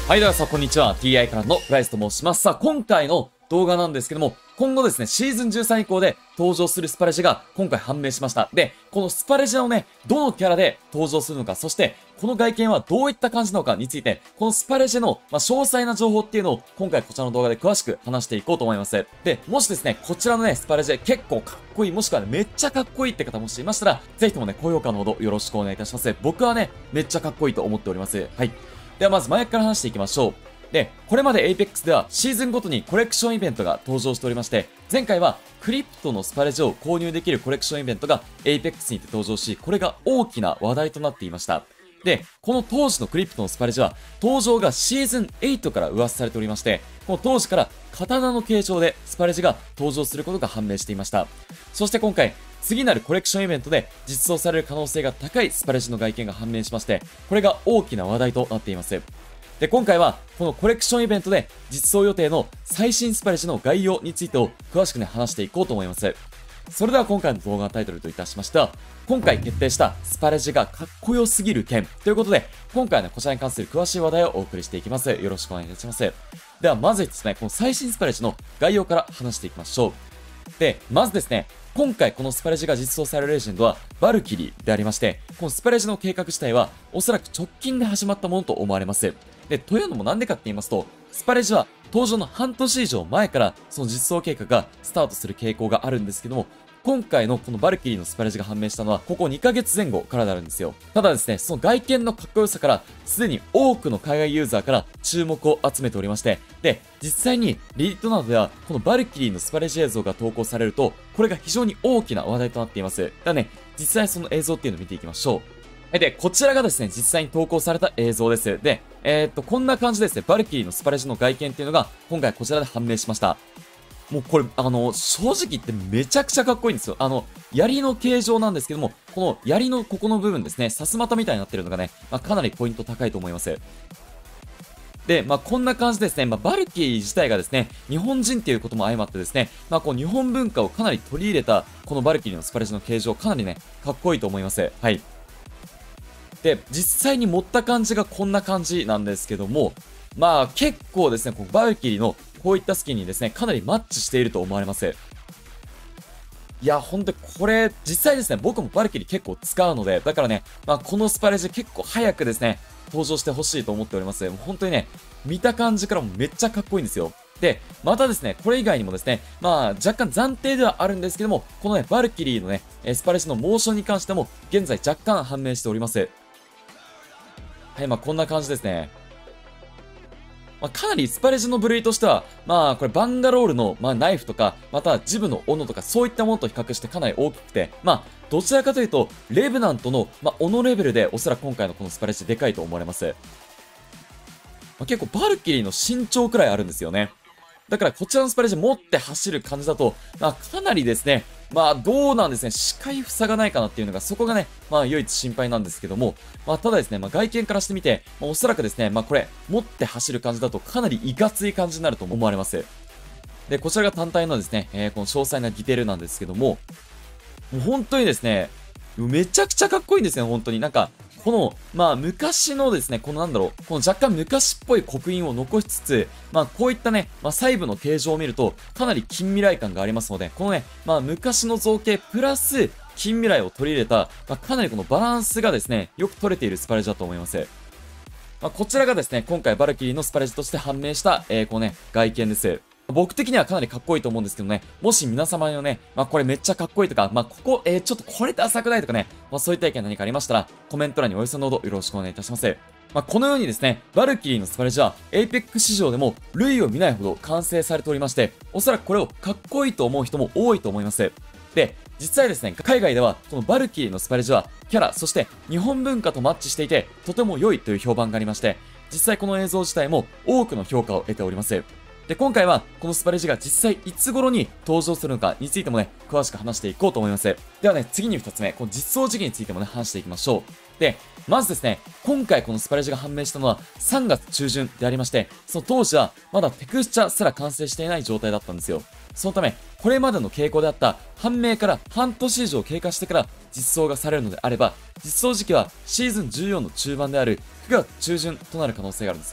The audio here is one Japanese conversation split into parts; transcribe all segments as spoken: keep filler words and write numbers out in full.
はい、ではさあ、こんにちは。ティーアイ からのプライスと申します。さあ、今回の動画なんですけども、今後ですね、シーズンじゅうさん以降で登場するスパレジが今回判明しました。で、このスパレジのね、どのキャラで登場するのか、そして、この外見はどういった感じなのかについて、このスパレジの、まあ、詳細な情報っていうのを今回こちらの動画で詳しく話していこうと思います。で、もしですね、こちらのね、スパレジ結構かっこいい、もしくはね、めっちゃかっこいいって方もしいましたら、ぜひともね、高評価のほどよろしくお願いいたします。僕はね、めっちゃかっこいいと思っております。はい。ではまず前から話していきましょう。で、これまで エイペックス ではシーズンごとにコレクションイベントが登場しておりまして、前回はクリプトのスパレジを購入できるコレクションイベントが エイペックス にて登場し、これが大きな話題となっていました。で、この当時のクリプトのスパレジは、登場がシーズンエイトから噂されておりまして、この当時から刀の形状でスパレジが登場することが判明していました。そして今回、次なるコレクションイベントで実装される可能性が高いスパレジの外見が判明しまして、これが大きな話題となっています。で、今回は、このコレクションイベントで実装予定の最新スパレジの概要についてを詳しくね、話していこうと思います。それでは今回の動画のタイトルといたしましては、今回決定したスパレジがかっこよすぎる件ということで、今回はね、こちらに関する詳しい話題をお送りしていきます。よろしくお願いいたします。では、まずですね、この最新スパレジの概要から話していきましょう。で、まずですね、今回このスパレジが実装されるレジェンドはバルキリーでありまして、このスパレジの計画自体はおそらく直近で始まったものと思われます。で、というのもなんでかって言いますと、スパレジは登場の半年以上前からその実装計画がスタートする傾向があるんですけども、今回のこのバルキリーのスパレジが判明したのはここにかげつまえ後からであるんですよ。ただですね、その外見のかっこよさからすでに多くの海外ユーザーから注目を集めておりまして、で、実際にリディットなどではこのバルキリーのスパレジ映像が投稿されると、これが非常に大きな話題となっています。だからね、実際その映像っていうのを見ていきましょう。で、こちらがですね、実際に投稿された映像です。で、えー、っと、こんな感じですね、バルキリーのスパレジの外見っていうのが、今回こちらで判明しました。もうこれ、あの、正直言ってめちゃくちゃかっこいいんですよ。あの、槍の形状なんですけども、この槍のここの部分ですね、さすまたみたいになってるのがね、まあ、かなりポイント高いと思います。で、まあ、こんな感じですね。まあ、バルキリー自体がですね、日本人っていうことも相まってですね、まあ、こう、日本文化をかなり取り入れた、このバルキリーのスパレジの形状、かなりね、かっこいいと思います。はい。で、実際に持った感じがこんな感じなんですけども、まあ結構ですね、このバルキリーのこういったスキンにですね、かなりマッチしていると思われます。いや、ほんとこれ、実際ですね、僕もバルキリー結構使うので、だからね、まあこのスパレジ結構早くですね、登場してほしいと思っております。もう本当にね、見た感じからもめっちゃかっこいいんですよ。で、またですね、これ以外にもですね、まあ若干暫定ではあるんですけども、このね、バルキリーのね、スパレジのモーションに関しても、現在若干判明しております。はい、まあこんな感じですね。まあ、かなりスパレジの部類としては、まあこれバンガロールの、まあ、ナイフとか、またジブの斧とかそういったものと比較してかなり大きくて、まあどちらかというと、レブナントの、まあ、斧レベルでおそらく今回のこのスパレジでかいと思われます。まあ、結構バルキリーの身長くらいあるんですよね。だからこちらのスパレジ持って走る感じだと、まあかなりですね、まあどうなんですね、視界塞がないかなっていうのがそこがね、まあ唯一心配なんですけども、まあただですね、まあ外見からしてみて、まあ、おそらくですね、まあこれ持って走る感じだとかなりいかつい感じになると思われます。で、こちらが単体のですね、えー、この詳細なディテールなんですけども、もう本当にですね、めちゃくちゃかっこいいんですよ、本当に。なんか、この、まあ、昔のですね、このなんだろう、この若干昔っぽい刻印を残しつつ、まあ、こういったね、まあ、細部の形状を見ると、かなり近未来感がありますので、このね、まあ、昔の造形プラス、近未来を取り入れた、まあ、かなりこのバランスがですね、よく取れているスパレジだと思います。まあ、こちらがですね、今回バルキリーのスパレジとして判明した、えー、このね、外見です。僕的にはかなりかっこいいと思うんですけどね、もし皆様のね、まあこれめっちゃかっこいいとか、まあここ、えー、ちょっとこれダサくないとかね、まあそういった意見何かありましたら、コメント欄にお寄せのほどよろしくお願いいたします。まあこのようにですね、バルキリーのスパレジは、エイペックス 市場でも類を見ないほど完成されておりまして、おそらくこれをかっこいいと思う人も多いと思います。で、実際ですね、海外では、このバルキリーのスパレジは、キャラ、そして日本文化とマッチしていて、とても良いという評判がありまして、実際この映像自体も多くの評価を得ております。で、今回は、このスパレジが実際いつ頃に登場するのかについてもね、詳しく話していこうと思います。ではね、次にふたつめ、この実装時期についてもね、話していきましょう。で、まずですね、今回このスパレジが判明したのはさんがつちゅうじゅんでありまして、その当時はまだテクスチャすら完成していない状態だったんですよ。そのため、これまでの傾向であった判明から半年以上経過してから実装がされるのであれば、実装時期はシーズンじゅうよんの中盤であるくがつちゅうじゅんとなる可能性があるんですよ。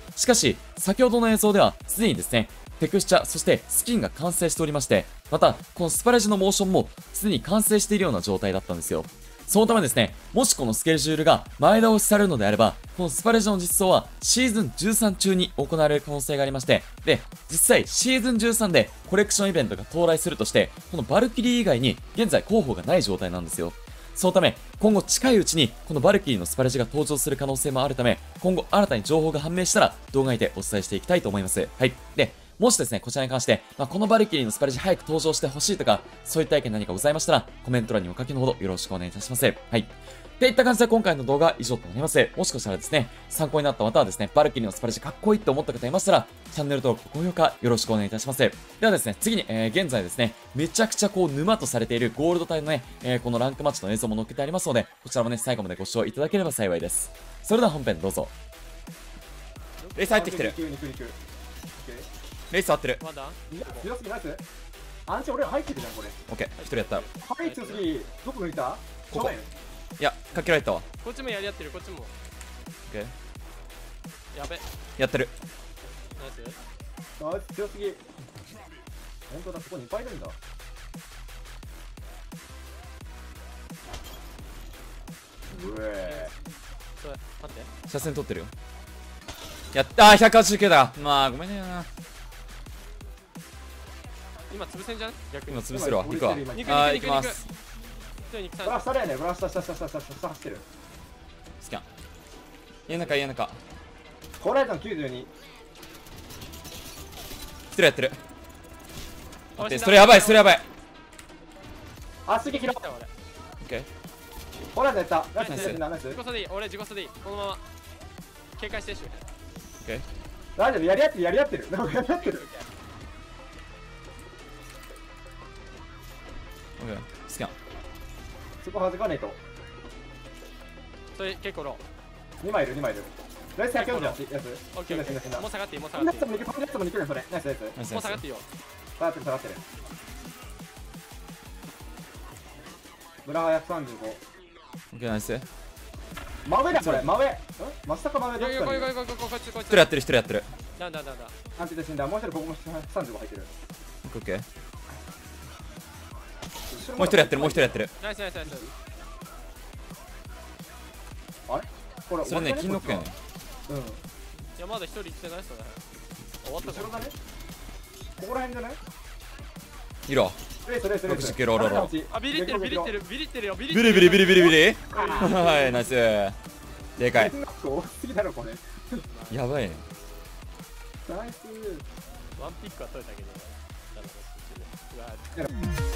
しかし、先ほどの映像では、すでにですね、テクスチャ、そしてスキンが完成しておりまして、また、このスパレジのモーションもすでに完成しているような状態だったんですよ。そのためですね、もしこのスケジュールが前倒しされるのであれば、このスパレジの実装はシーズンじゅうさん中に行われる可能性がありまして、で、実際シーズンじゅうさんでコレクションイベントが到来するとして、このバルキリー以外に現在候補がない状態なんですよ。そのため、今後近いうちにこのバルキリーのスパレジが登場する可能性もあるため、今後新たに情報が判明したら動画にてお伝えしていきたいと思います。はい。で、もしですね、こちらに関して、まあ、このバルキリーのスパレジ早く登場してほしいとか、そういった意見何かございましたら、コメント欄にお書きのほどよろしくお願いいたします。はい。っていった感じで今回の動画は以上となります。もしかしたらですね、参考になったまたはですね、バルキリーのスパレジかっこいいって思った方いましたら、チャンネル登録、高評価よろしくお願いいたします。ではですね、次に、えー、現在ですね、めちゃくちゃこう沼とされているゴールド帯のね、えー、このランクマッチの映像も載っけてありますので、こちらもね、最後までご視聴いただければ幸いです。それでは本編どうぞ。 レース入ってきてる。レース合ってる。 まだ強すぎナイス。アンチ俺ら入ってるじゃんこれ。 オッケー、一人やった。 はい強すぎ。どこ抜いた？ ここ。いや、かけられたわ。 こっちもやり合ってる、こっちも。 オッケー。 やべ。 やってる。 ナイス。 ナイス強すぎ。本当だ、そこにいっぱいいるんだ。うえそれ待って。 車線取ってるよ。やったー、ひゃくはちじゅうきゅうだ。まあごめんねな。 今潰せんじゃん逆に。 今潰せるわ。行くわ。 肉肉あー、 肉行きます。 肉ブラスタだよね、ブラスタ下下下下下走ってる。 スキャン。家の中、家の中。 ホライゾンきゅうじゅうに。 一人やってる。待って、それやばい、それやばい。 あ、すげえ拾った。 オッオッケー。 ホライゾンやった。ナイスナイスナイス。 自己差でいい、俺自己差でいい。このまま警戒してしゅ。 オッケー。 大丈夫、やり合ってるやり合ってる。なんかやり合ってる。 オッケー。スキャン。 そこ弾かないと。 それ結構ロー。 にまいいるにまいいる。ナイスひゃくよんじゅうはちやつ。 オッケーオッケー。もう下がっていい、もう下がっていい。 ナイスも肉、ナイスも肉よそれ。ナイスナイス。 ナイスもう下がっていいよ。 下がってる下がってる。ブラはひゃくさんじゅうご。 オッケー、ナイス。 真上だそれ、真上。ん真下か真上いやいや、こいこいどっちかに。 こいこいこいこいつこいつ。 一人やってる、一人やってる。 なんだなんだ。 アンチで死んだ。もう一人ここもひゃくさんじゅうご入ってる。 オッケー、オッケー。もう一人やってる、もう一人やってる。 ナイスナイスナイス。 あれこれそれね、金ノックやね。 うん。 いやまだ一人来てないっすよね。終わったじゃん。 後ろだね。ここら辺じゃない？ いるわ。 レースレースレース。 ろくじゅうきゅうローローロー。 あ、ビリってるビリってるビリってるよビリビリビリビリビリビリ。はい、ナイス。でかい。 多すぎだろこれ。 やばいね。 ナイス。 ワンピックは取れたけど。うわ